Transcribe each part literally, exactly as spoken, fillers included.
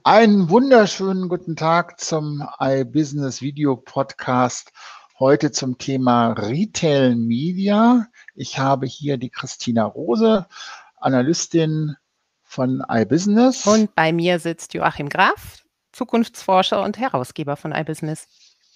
Einen wunderschönen guten Tag zum iBusiness Video Podcast. Heute zum Thema Retail Media. Ich habe hier die Christina Rose, Analystin von iBusiness. Und bei mir sitzt Joachim Graf, Zukunftsforscher und Herausgeber von iBusiness.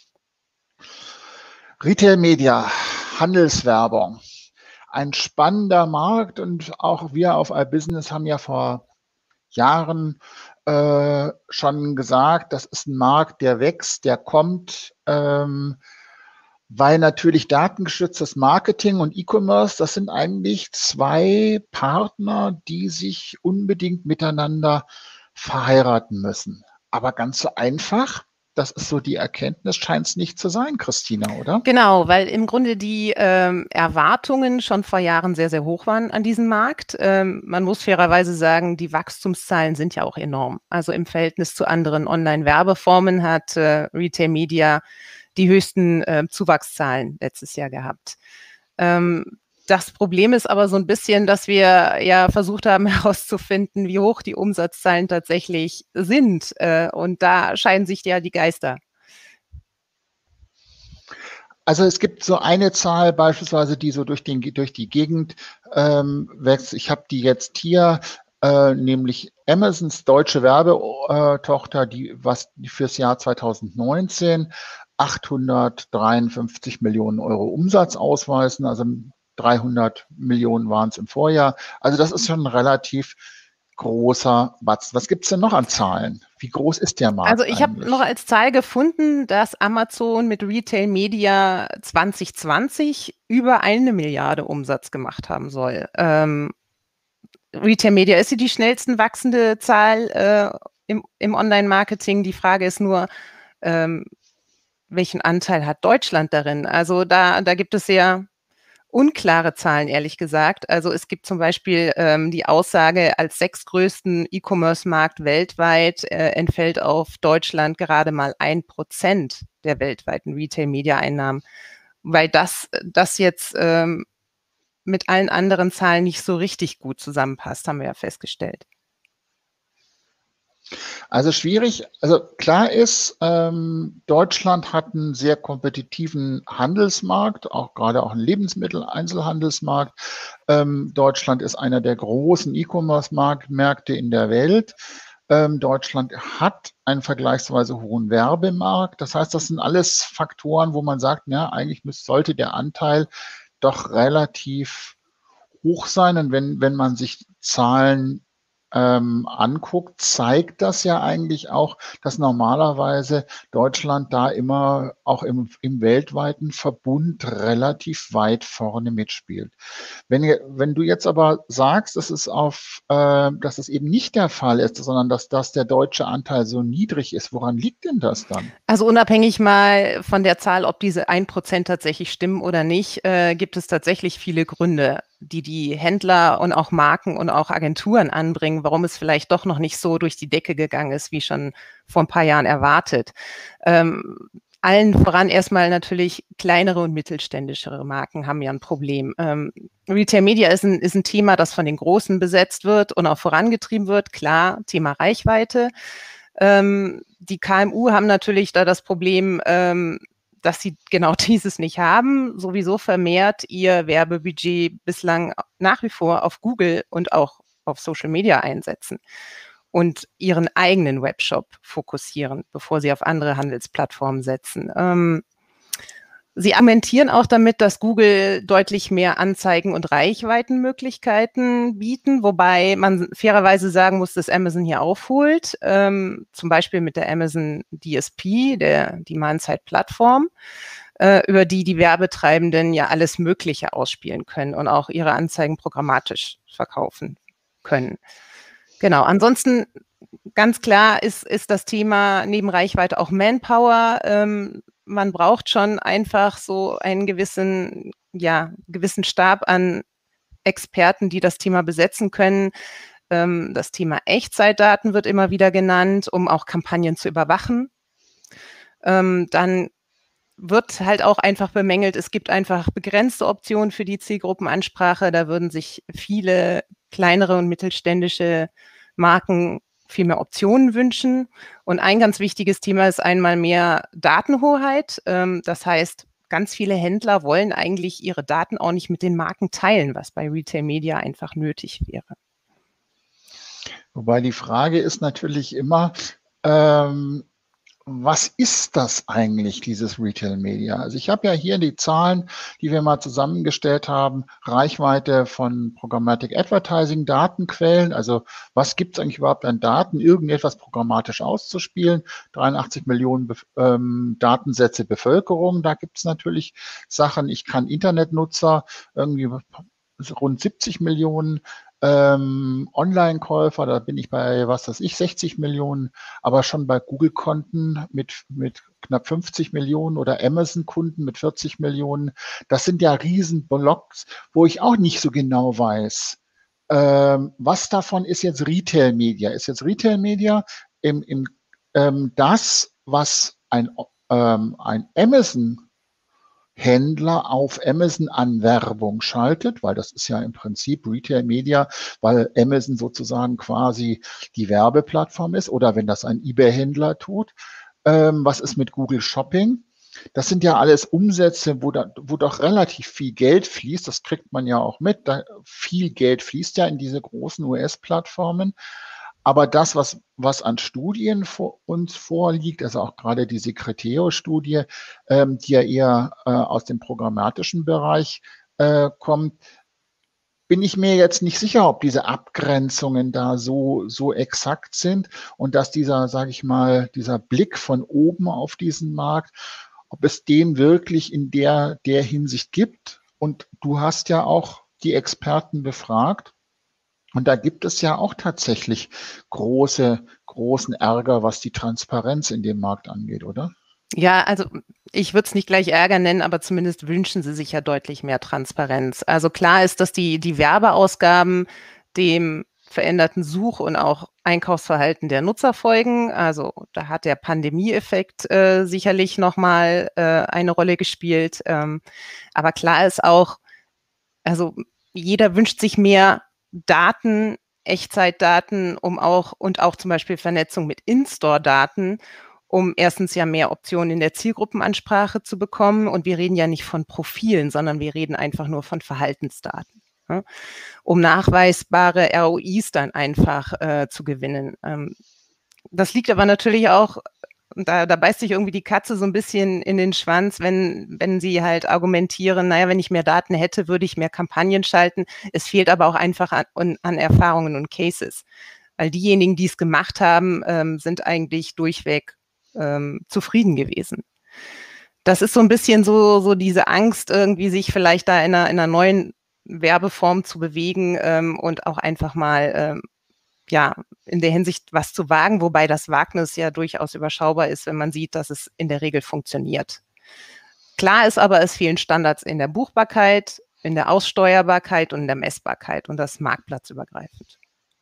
Retail Media, Handelswerbung. Ein spannender Markt, und auch wir auf iBusiness haben ja vor Jahren äh, schon gesagt, das ist ein Markt, der wächst, der kommt, ähm, weil natürlich datengestütztes Marketing und E-Commerce, das sind eigentlich zwei Partner, die sich unbedingt miteinander verheiraten müssen. Aber ganz so einfach, das ist so die Erkenntnis, scheint es nicht zu sein, Christina, oder? Genau, weil im Grunde die ähm, Erwartungen schon vor Jahren sehr, sehr hoch waren an diesem Markt. Ähm, man muss fairerweise sagen, die Wachstumszahlen sind ja auch enorm. Also im Verhältnis zu anderen Online-Werbeformen hat äh, Retail Media die höchsten äh, Zuwachszahlen letztes Jahr gehabt. Ähm, Das Problem ist aber so ein bisschen, dass wir ja versucht haben herauszufinden, wie hoch die Umsatzzahlen tatsächlich sind. Äh, und da scheiden sich ja die Geister. Also es gibt so eine Zahl beispielsweise, die so durch, den, durch die Gegend ähm, wächst. Ich habe die jetzt hier, äh, nämlich Amazons deutsche Werbetochter, die was fürs Jahr zweitausendneunzehn achthundertdreiundfünfzig Millionen Euro Umsatz ausweisen, also dreihundert Millionen waren es im Vorjahr. Also das ist schon ein relativ großer Batzen. Was gibt es denn noch an Zahlen? Wie groß ist der Markt? Also ich habe noch als Zahl gefunden, dass Amazon mit Retail Media zwanzig zwanzig über eine Milliarde Umsatz gemacht haben soll. Ähm, Retail Media ist die schnellsten wachsende Zahl äh, im, im Online-Marketing. Die Frage ist nur, ähm, welchen Anteil hat Deutschland darin? Also da, da gibt es ja unklare Zahlen, ehrlich gesagt. Also es gibt zum Beispiel ähm, die Aussage, als sechstgrößten E-Commerce-Markt weltweit äh, entfällt auf Deutschland gerade mal ein Prozent der weltweiten Retail-Media-Einnahmen, weil das, das jetzt ähm, mit allen anderen Zahlen nicht so richtig gut zusammenpasst, haben wir ja festgestellt. Also schwierig, also klar ist, ähm, Deutschland hat einen sehr kompetitiven Handelsmarkt, auch gerade auch einen Lebensmittel-Einzelhandelsmarkt. Ähm, Deutschland ist einer der großen E-Commerce-Märkte in der Welt. Ähm, Deutschland hat einen vergleichsweise hohen Werbemarkt. Das heißt, das sind alles Faktoren, wo man sagt, ja, eigentlich müsste, sollte der Anteil doch relativ hoch sein. Und wenn, wenn man sich Zahlen ähm, anguckt, zeigt das ja eigentlich auch, dass normalerweise Deutschland da immer auch im, im weltweiten Verbund relativ weit vorne mitspielt. Wenn, wenn du jetzt aber sagst, dass es, auf, äh, dass es eben nicht der Fall ist, sondern dass, dass der deutsche Anteil so niedrig ist, woran liegt denn das dann? Also unabhängig mal von der Zahl, ob diese ein Prozent tatsächlich stimmen oder nicht, äh, gibt es tatsächlich viele Gründe, die die Händler und auch Marken und auch Agenturen anbringen, warum es vielleicht doch noch nicht so durch die Decke gegangen ist, wie schon vor ein paar Jahren erwartet. Ähm, allen voran erstmal natürlich kleinere und mittelständischere Marken haben ja ein Problem. Ähm, Retail Media ist ein, ist ein Thema, das von den Großen besetzt wird und auch vorangetrieben wird. Klar, Thema Reichweite. Ähm, die K M U haben natürlich da das Problem, ähm, dass sie genau dieses nicht haben, sowieso vermehrt ihr Werbebudget bislang nach wie vor auf Google und auch auf Social Media einsetzen und ihren eigenen Webshop fokussieren, bevor sie auf andere Handelsplattformen setzen. Ähm, Sie argumentieren auch damit, dass Google deutlich mehr Anzeigen- und Reichweitenmöglichkeiten bieten, wobei man fairerweise sagen muss, dass Amazon hier aufholt, ähm, zum Beispiel mit der Amazon D S P, der Demand-Side-Plattform, äh, über die die Werbetreibenden ja alles Mögliche ausspielen können und auch ihre Anzeigen programmatisch verkaufen können. Genau, ansonsten ganz klar ist, ist das Thema neben Reichweite auch Manpower. Ähm, man braucht schon einfach so einen gewissen, ja, gewissen Stab an Experten, die das Thema besetzen können. Ähm, das Thema Echtzeitdaten wird immer wieder genannt, um auch Kampagnen zu überwachen. Ähm, dann wird halt auch einfach bemängelt, es gibt einfach begrenzte Optionen für die Zielgruppenansprache. Da würden sich viele kleinere und mittelständische Marken viel mehr Optionen wünschen. Und ein ganz wichtiges Thema ist einmal mehr Datenhoheit. Ähm, das heißt, ganz viele Händler wollen eigentlich ihre Daten auch nicht mit den Marken teilen, was bei Retail Media einfach nötig wäre. Wobei die Frage ist natürlich immer, ähm, was ist das eigentlich, dieses Retail Media? Also ich habe ja hier die Zahlen, die wir mal zusammengestellt haben, Reichweite von Programmatic Advertising, Datenquellen, also was gibt es eigentlich überhaupt an Daten, irgendetwas programmatisch auszuspielen, dreiundachtzig Millionen Be ähm, Datensätze Bevölkerung, da gibt es natürlich Sachen, ich kann Internetnutzer, irgendwie rund siebzig Millionen, ähm, Online-Käufer, da bin ich bei, was weiß ich, sechzig Millionen, aber schon bei Google-Konten mit, mit knapp fünfzig Millionen oder Amazon-Kunden mit vierzig Millionen. Das sind ja riesen Blocks, wo ich auch nicht so genau weiß, ähm, was davon ist jetzt Retail-Media. Ist jetzt Retail-Media im, im, ähm, das, was ein, ähm, ein Amazon Händler auf Amazon an Werbung schaltet, weil das ist ja im Prinzip Retail Media, weil Amazon sozusagen quasi die Werbeplattform ist, oder wenn das ein eBay-Händler tut. Ähm, was ist mit Google Shopping? Das sind ja alles Umsätze, wo, da, wo doch relativ viel Geld fließt. Das kriegt man ja auch mit. Da, viel Geld fließt ja in diese großen U S-Plattformen. Aber das, was, was an Studien vor uns vorliegt, also auch gerade die Secreteo-Studie, ähm, die ja eher äh, aus dem programmatischen Bereich äh, kommt, bin ich mir jetzt nicht sicher, ob diese Abgrenzungen da so, so exakt sind und dass dieser, sage ich mal, dieser Blick von oben auf diesen Markt, ob es den wirklich in der, der Hinsicht gibt. Und du hast ja auch die Experten befragt. Und da gibt es ja auch tatsächlich große, großen Ärger, was die Transparenz in dem Markt angeht, oder? Ja, also ich würde es nicht gleich Ärger nennen, aber zumindest wünschen sie sich ja deutlich mehr Transparenz. Also klar ist, dass die, die Werbeausgaben dem veränderten Such- und auch Einkaufsverhalten der Nutzer folgen. Also da hat der Pandemieeffekt äh, sicherlich nochmal äh, eine Rolle gespielt. Ähm, aber klar ist auch, also jeder wünscht sich mehr Daten, Echtzeitdaten, um auch und auch zum Beispiel Vernetzung mit In-Store-Daten, um erstens ja mehr Optionen in der Zielgruppenansprache zu bekommen. Und wir reden ja nicht von Profilen, sondern wir reden einfach nur von Verhaltensdaten, ja, um nachweisbare R O Is dann einfach äh, zu gewinnen. Ähm, das liegt aber natürlich auch, da, da beißt sich irgendwie die Katze so ein bisschen in den Schwanz, wenn, wenn sie halt argumentieren, naja, wenn ich mehr Daten hätte, würde ich mehr Kampagnen schalten. Es fehlt aber auch einfach an, an Erfahrungen und Cases. Weil diejenigen, die es gemacht haben, ähm, sind eigentlich durchweg ähm, zufrieden gewesen. Das ist so ein bisschen so, so diese Angst, irgendwie sich vielleicht da in einer, in einer neuen Werbeform zu bewegen ähm, und auch einfach mal ähm, ja, in der Hinsicht was zu wagen, wobei das Wagnis ja durchaus überschaubar ist, wenn man sieht, dass es in der Regel funktioniert. Klar ist aber, es fehlen Standards in der Buchbarkeit, in der Aussteuerbarkeit und in der Messbarkeit und das marktplatzübergreifend.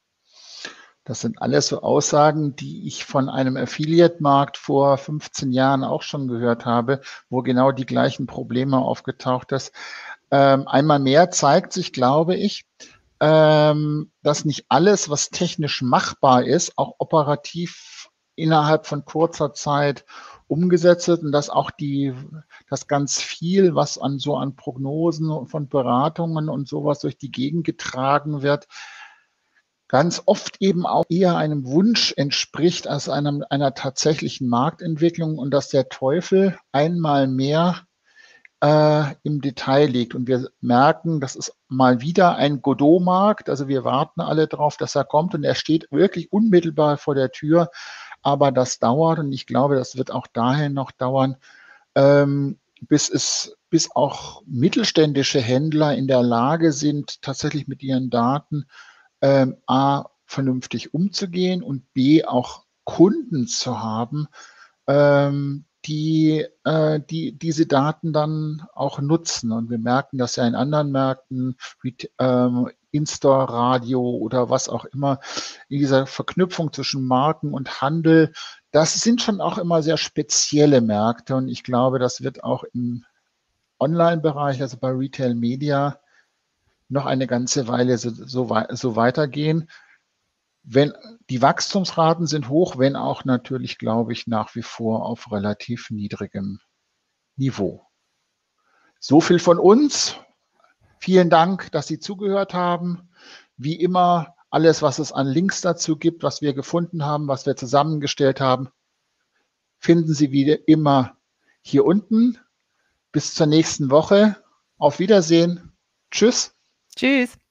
Das sind alles so Aussagen, die ich von einem Affiliate-Markt vor fünfzehn Jahren auch schon gehört habe, wo genau die gleichen Probleme aufgetaucht ist. Ähm, einmal mehr zeigt sich, glaube ich, ähm, dass nicht alles, was technisch machbar ist, auch operativ innerhalb von kurzer Zeit umgesetzt wird und dass auch die, dass ganz viel, was an so an Prognosen und von Beratungen und sowas durch die Gegend getragen wird, ganz oft eben auch eher einem Wunsch entspricht als einem, einer tatsächlichen Marktentwicklung und dass der Teufel einmal mehr äh, im Detail liegt. Und wir merken, das ist mal wieder ein Godot-Markt. Also wir warten alle drauf, dass er kommt und er steht wirklich unmittelbar vor der Tür. Aber das dauert und ich glaube, das wird auch dahin noch dauern, ähm, bis es, bis auch mittelständische Händler in der Lage sind, tatsächlich mit ihren Daten ähm, A, vernünftig umzugehen und B, auch Kunden zu haben, ähm, die, äh, die diese Daten dann auch nutzen. Und wir merken das ja in anderen Märkten, wie ähm, In-Store-Radio oder was auch immer, in dieser Verknüpfung zwischen Marken und Handel. Das sind schon auch immer sehr spezielle Märkte und ich glaube, das wird auch im Online-Bereich, also bei Retail Media, noch eine ganze Weile so, so, so weitergehen. wenn die Wachstumsraten sind hoch, wenn auch natürlich, glaube ich, nach wie vor auf relativ niedrigem Niveau. So viel von uns. Vielen Dank, dass Sie zugehört haben. Wie immer, alles, was es an Links dazu gibt, was wir gefunden haben, was wir zusammengestellt haben, finden Sie wieder immer hier unten. Bis zur nächsten Woche. Auf Wiedersehen. Tschüss. Tschüss.